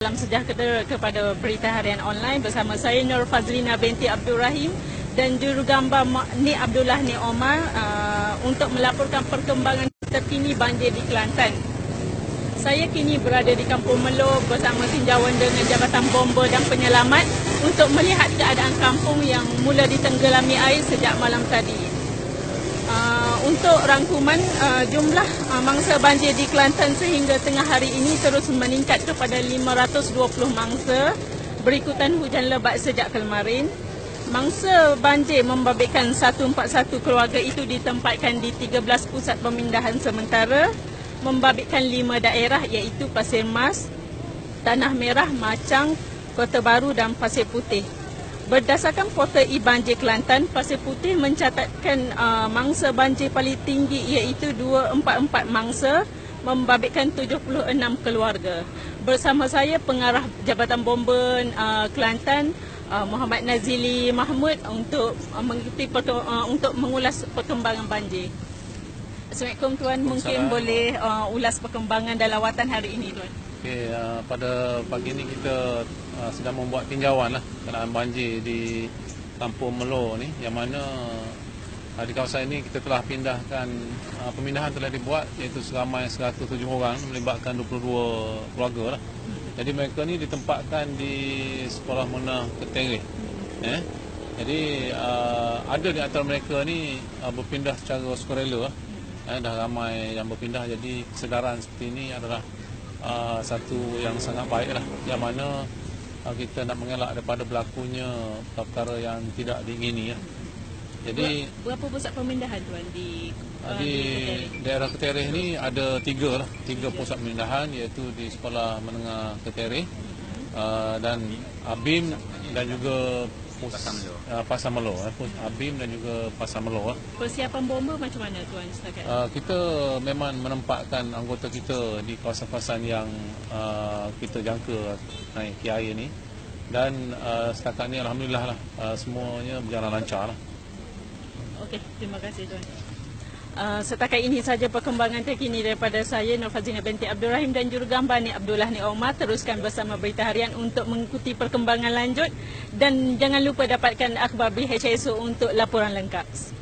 Salam sejahtera kepada Berita Harian Online bersama saya Nur Fazlina binti Abdul Rahim dan jurugambar Nik Abdullah Nik Omar untuk melaporkan perkembangan terkini banjir di Kelantan. Saya kini berada di Kampung Melo bersama tinjauan dengan Jabatan Bomba dan Penyelamat untuk melihat keadaan kampung yang mula ditenggelami air sejak malam tadi. Untuk rangkuman, jumlah mangsa banjir di Kelantan sehingga tengah hari ini terus meningkat kepada 520 mangsa berikutan hujan lebat sejak kemarin. Mangsa banjir membabitkan 141 keluarga itu ditempatkan di 13 pusat pemindahan sementara, membabitkan 5 daerah iaitu Pasir Mas, Tanah Merah, Machang, Kota Baru dan Pasir Putih. Berdasarkan portal e-banjir Kelantan, Pasir Putih mencatatkan mangsa banjir paling tinggi iaitu 244 mangsa membabitkan 76 keluarga. Bersama saya pengarah Jabatan Bomba Kelantan Muhammad Nazili Mahmud untuk mengikuti untuk mengulas perkembangan banjir. Assalamualaikum tuan, mungkin boleh ulas perkembangan dan lawatan hari ini tuan. Okey, pada pagi ini kita sedang membuat tinjauan lah keadaan banjir di Kampung Melo ni, yang mana di kawasan ini kita telah pindahkan, pemindahan telah dibuat iaitu seramai 107 orang melibatkan 22 keluarga lah. Jadi mereka ni ditempatkan di sekolah menengah Ketereh. Jadi ada di antara mereka ni berpindah secara sukarela lah. Dah ramai yang berpindah, jadi kesedaran seperti ini adalah satu yang sangat baik lah, yang mana kita nak mengelak daripada berlakunya perkara yang tidak diingini. Jadi berapa pusat pemindahan tuan di daerah Ketereh ni ada tiga pusat pemindahan, iaitu di sekolah menengah Ketereh dan Abim dan juga Pasar Melo, Abim dan juga Pasar Melo. Persiapan bomba macam mana tuan setakat? Kita memang menempatkan anggota kita di kawasan-kawasan yang kita jangka naik air ni, dan setakat ni alhamdulillah lah, semuanya berjalan lancar lah. Okey, terima kasih tuan. Setakat ini saja perkembangan terkini daripada saya Nur Fazlina binti Abdul Rahim dan jurugambar Nik Abdullah Nik Omar. Teruskan bersama Berita Harian untuk mengikuti perkembangan lanjut dan jangan lupa dapatkan akhbar BHSO untuk laporan lengkap.